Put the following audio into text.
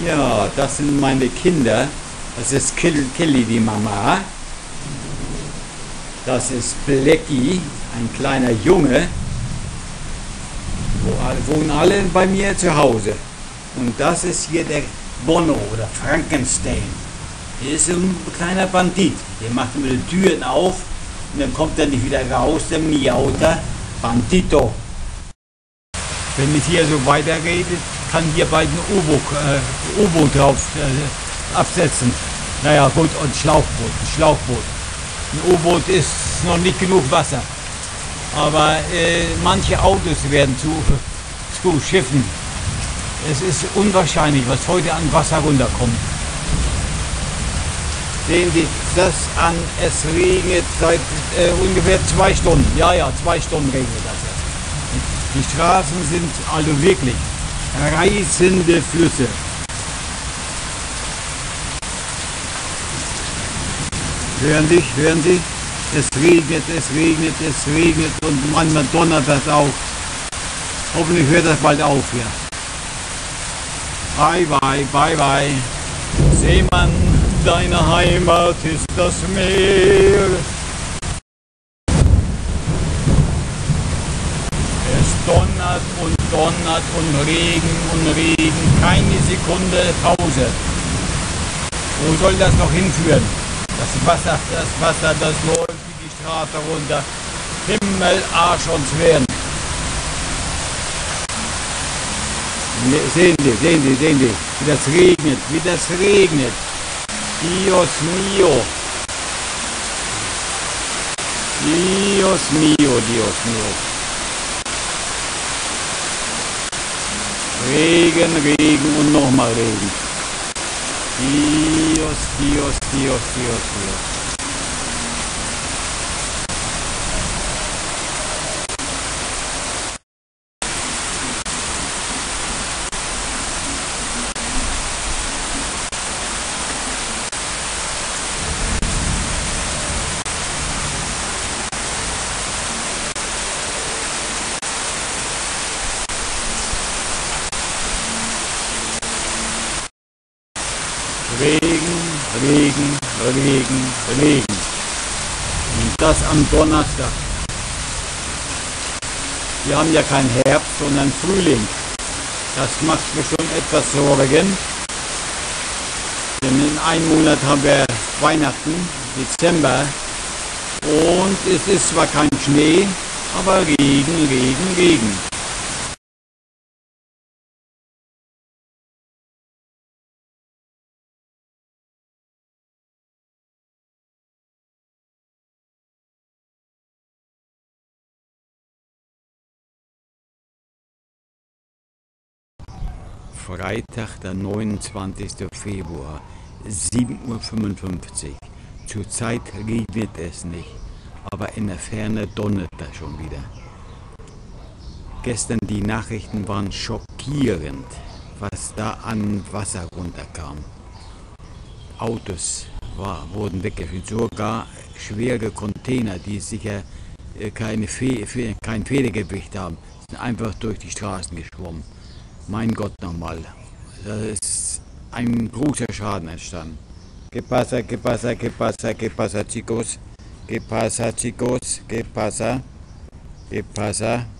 Ja, das sind meine Kinder. Das ist Kelly, die Mama. Das ist Blackie, ein kleiner Junge. Wohnen alle bei mir zu Hause. Und das ist hier der Bono oder Frankenstein. Der ist ein kleiner Bandit. Der macht immer die Türen auf und dann kommt er nicht wieder raus, der miauter Bandito. Wenn ich hier so weiterrede, kann hier bald ein U-Boot drauf absetzen. Naja gut, und Schlauchboot. Ein U-Boot ist noch nicht genug Wasser. Aber manche Autos werden zu Schiffen. Es ist unwahrscheinlich, was heute an Wasser runterkommt. Sehen Sie das an, es regnet seit ungefähr 2 Stunden. Ja, 2 Stunden regnet das jetzt. Die Straßen sind also wirklich reißende Flüsse. Hören Sie? Es regnet und manchmal donnert das auch. Hoffentlich hört das bald auf hier. Bye. Seemann, deine Heimat ist das Meer. Es donnert und Regen, keine Sekunde Pause. Wo soll das noch hinführen? Das Wasser, das läuft wie die Straße runter. Himmel, Arsch und Zwirn. Sehen Sie, wie das regnet. Dios mio. Regen und nochmal Regen. Dios. Regen. Und das am Donnerstag. Wir haben ja keinen Herbst, sondern Frühling. Das macht mir schon etwas Sorgen. Denn in einem Monat haben wir Weihnachten, Dezember. Und es ist zwar kein Schnee, aber Regen. Freitag, der 29. Februar, 7:55 Uhr. Zurzeit regnet es nicht, aber in der Ferne donnert es schon wieder. Gestern die Nachrichten waren schockierend, was da an Wasser runterkam. Autos wurden weggefüllt, sogar schwere Container, die sicher kein Federgewicht haben, sind einfach durch die Straßen geschwommen. Mein Gott nochmal, da ist ein großer Schaden entstanden. ¿Qué pasa, chicos? ¿Qué pasa?